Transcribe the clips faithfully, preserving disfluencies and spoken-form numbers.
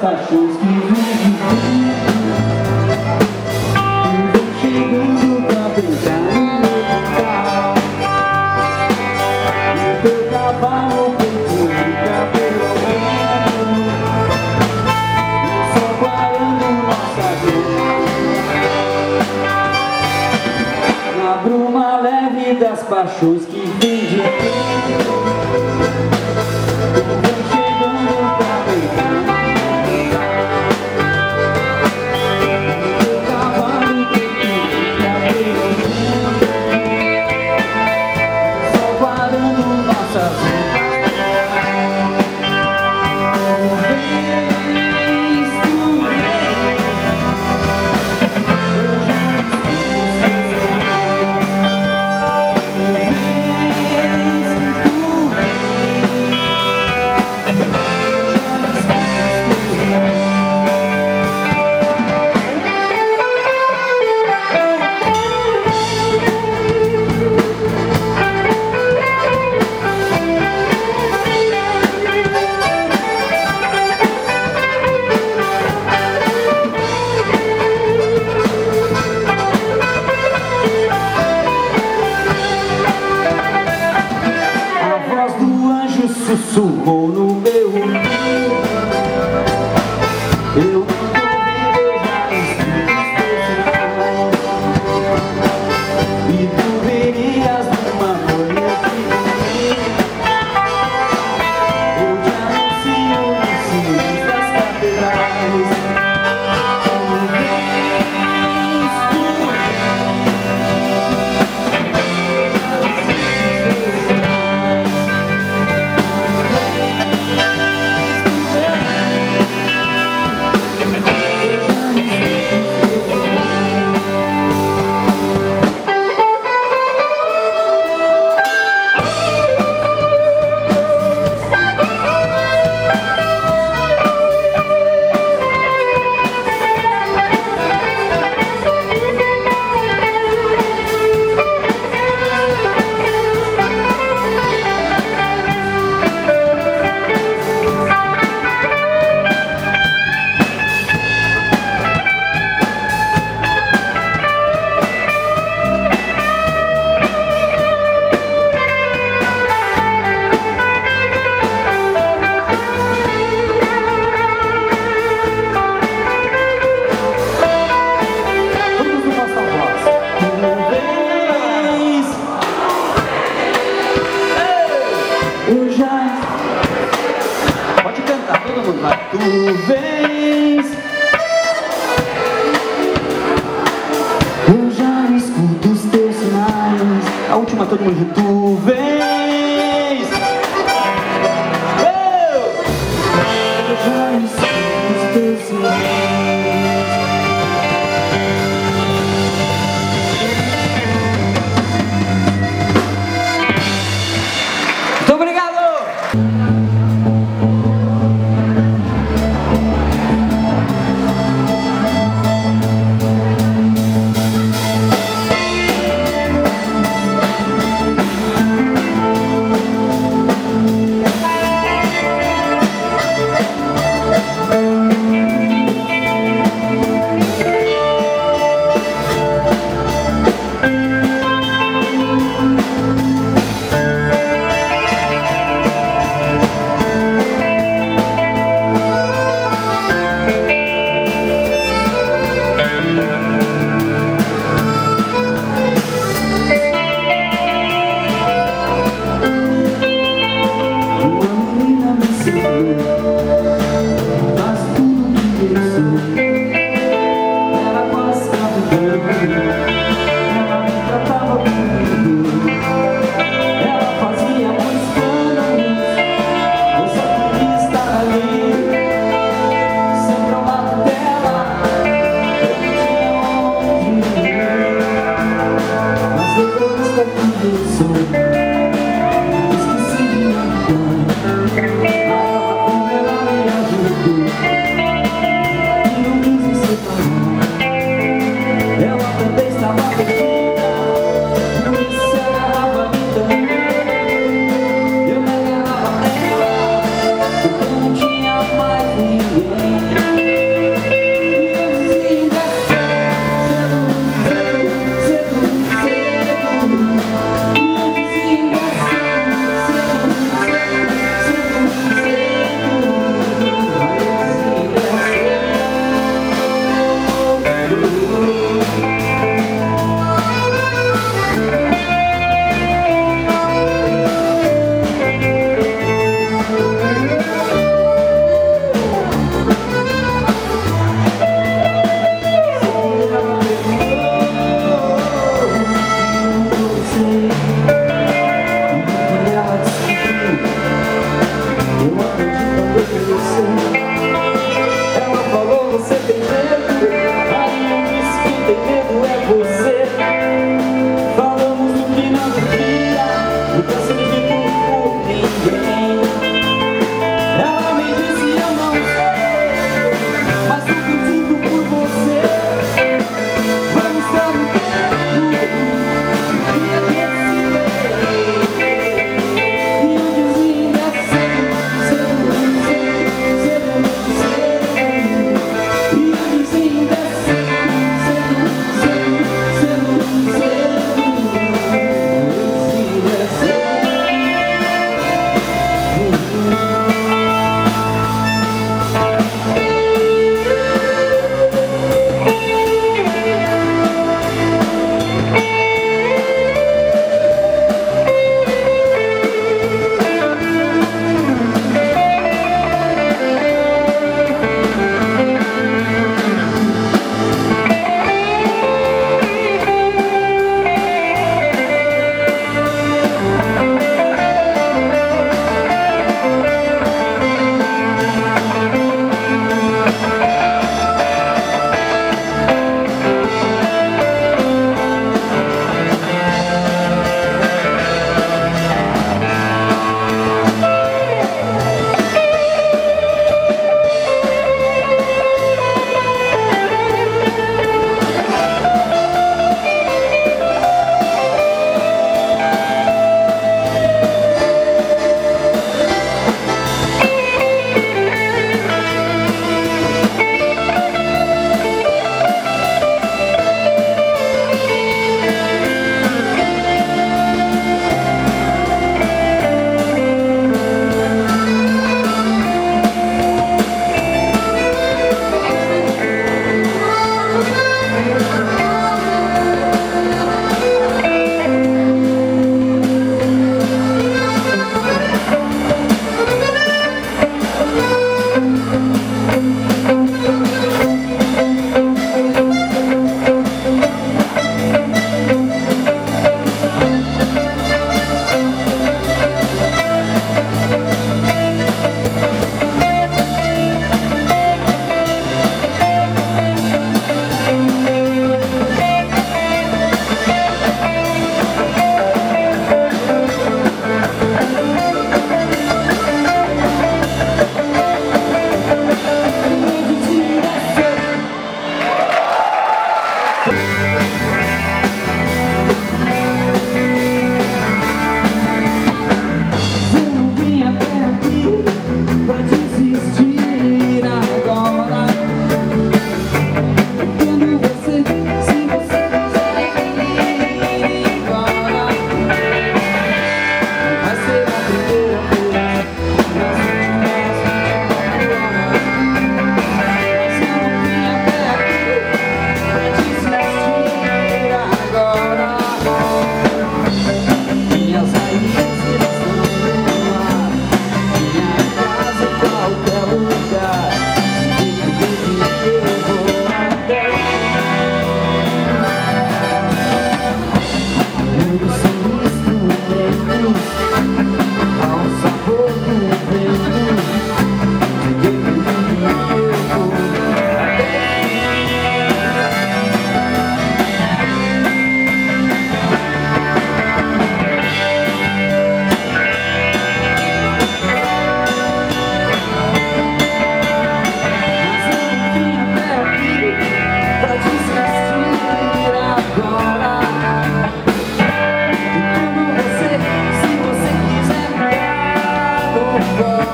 paixões que vem de dentro. E vem chegando pra brincar no meu quintal. E o teu cavalo peito fica pelo vento. E só guardando nossa dor. Na bruma leve das paixões que vem de dentro. Sussurrou no meu ouvido. Eu não ouvi, já esqueci. E tu verias numa noite. Eu te anuncio nos sinos das catedrais. Pode cantar, todo mundo vai. Tu vens, eu já escuto os teus sinais. A última, todo mundo junto. Tu vens, eu, eu já escuto os teus sinais.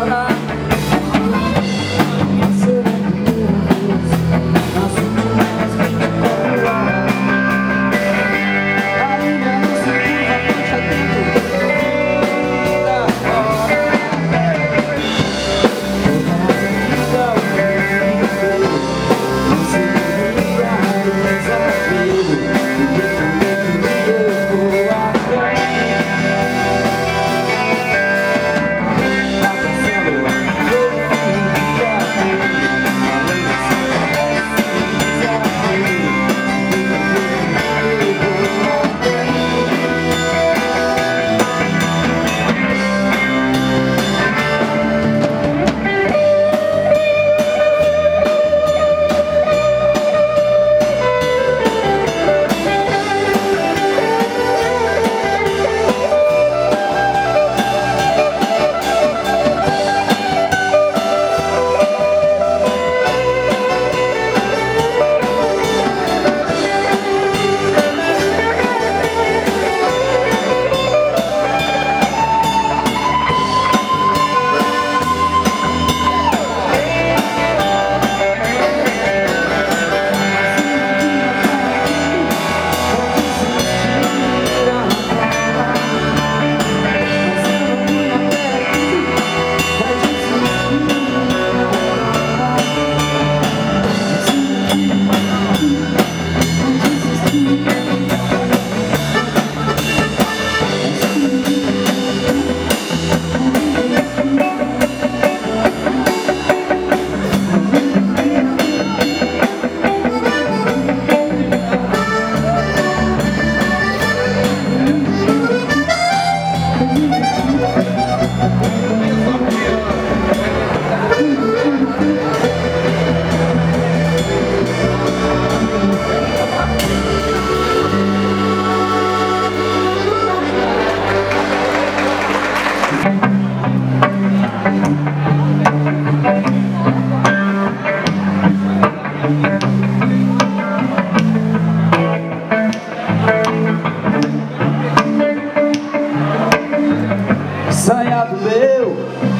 Saia do meu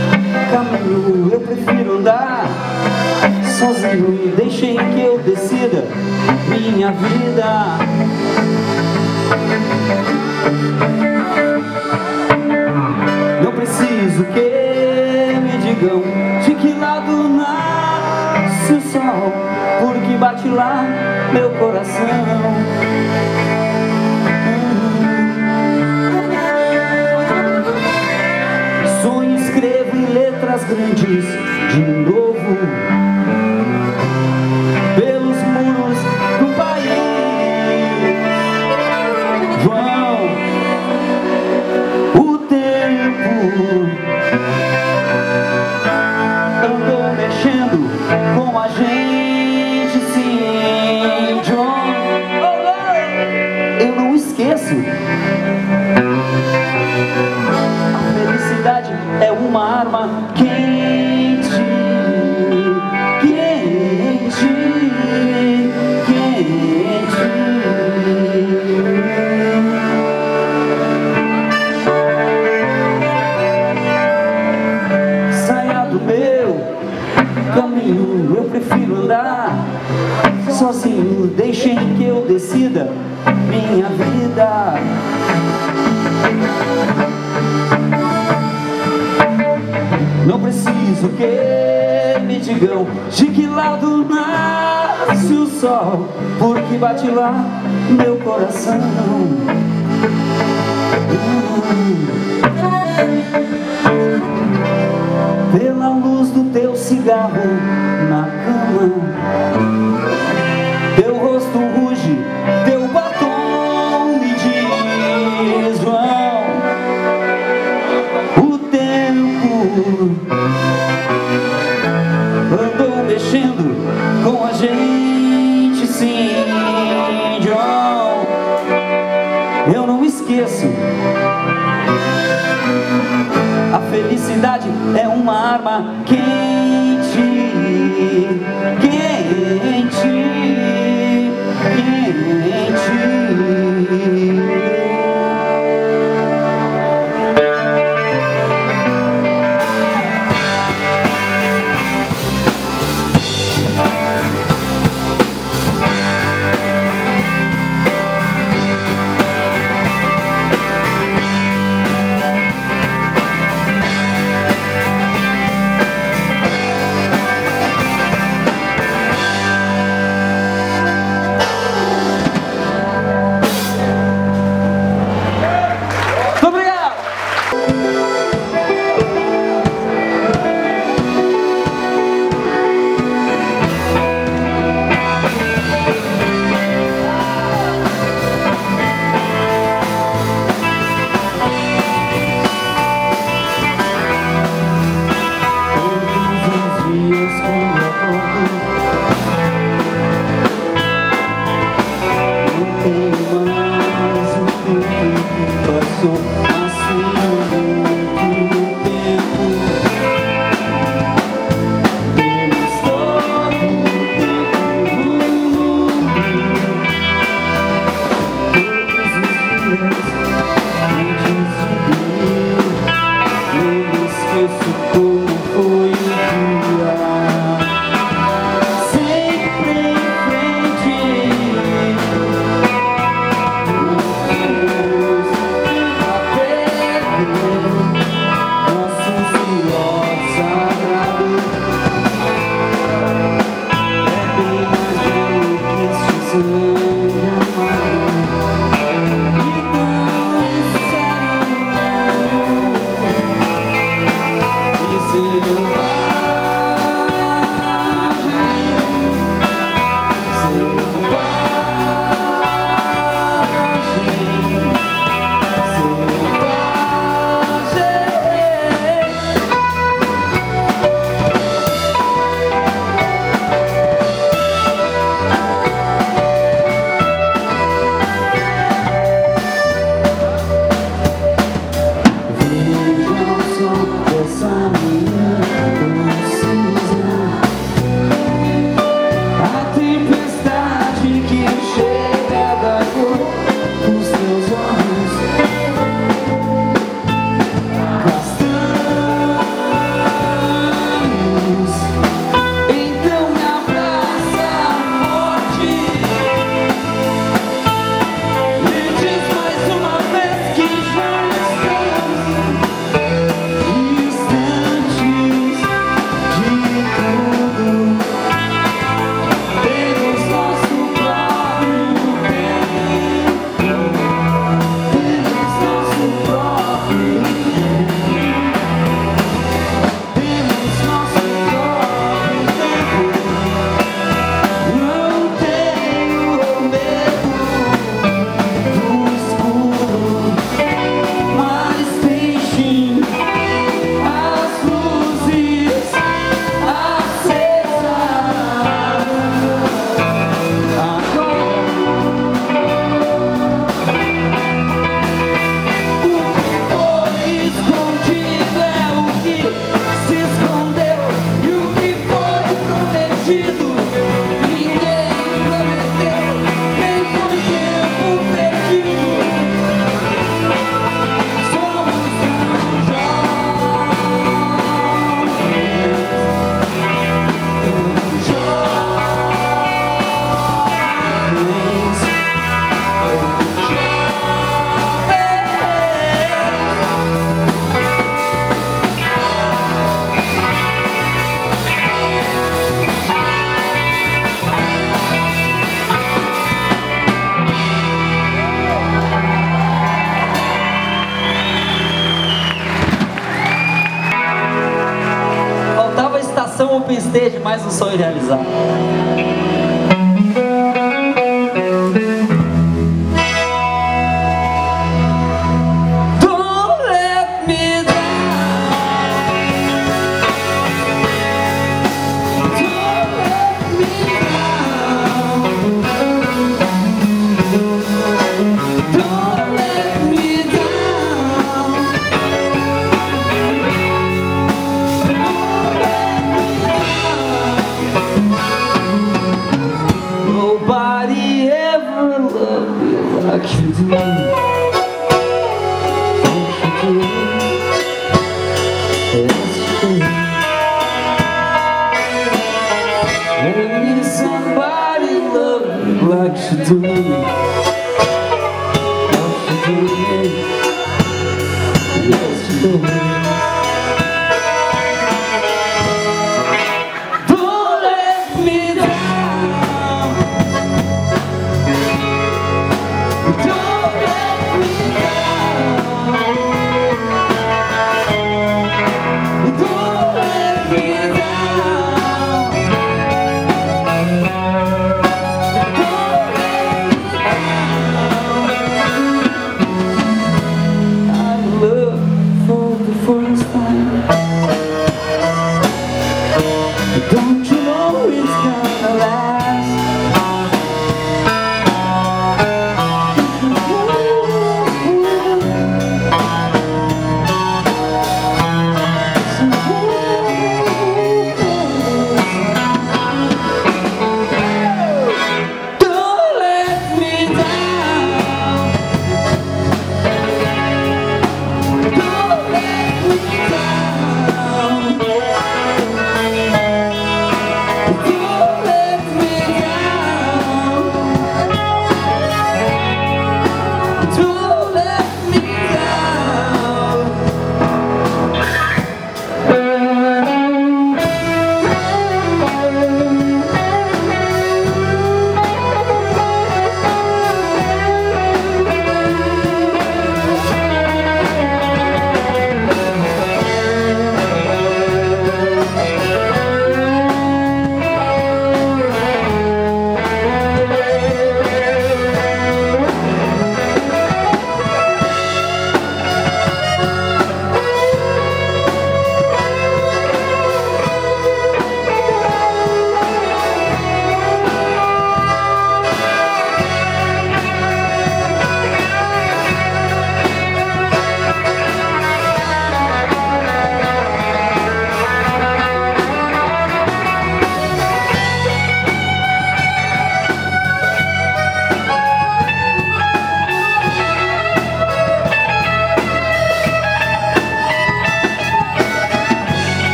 caminho, eu prefiro andar sozinho e deixem que eu decida minha vida. Não preciso que me digam de que lado nasce o sol, porque bate lá meu coração. Sonho, escrevo em letras grandes de novo pelos muros do país. Vão o tempo andou mexendo com a gente, sim, John. Oh, oh. Eu não esqueço. É uma arma quente, quente, quente. Saia do meu caminho, eu prefiro andar sozinho. Deixem que eu decida minha vida. Não preciso que me digam de que lado nasce o sol, porque bate lá meu coração. Pela luz do teu cigarro na cama, teu rosto ruge, teu batom me diz, João, o tempo andou mexendo com a gente, sim, John. Eu não esqueço. A felicidade é uma arma quente, quente, quente. sagrado. É bem mais belo que este sangue amado. E tão sério e selvagem. Open Stage, mais um sonho realizado. Don't let me down. Don't let me down. Don't let me down. Nobody ever loved me like you do. Like you do. Yes, you do. And I need somebody love me like you do.